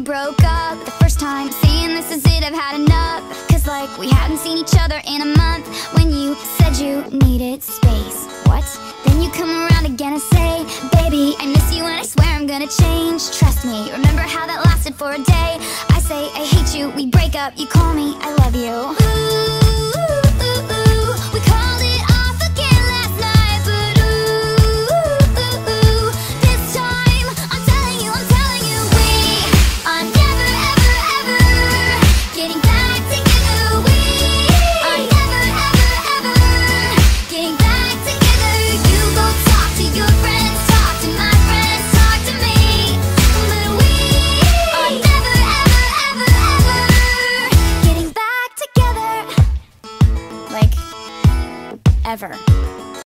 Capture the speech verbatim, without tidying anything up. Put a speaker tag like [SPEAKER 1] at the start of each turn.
[SPEAKER 1] broke up the first time, saying this is it, I've had enough. Cause like we hadn't seen each other in a month. When you said you needed space, what? Then you come around again and say, baby, I miss you and I swear I'm gonna change. Trust me, remember how that lasted for a day. I say I hate you, we break up, you call me I love you. Ooh.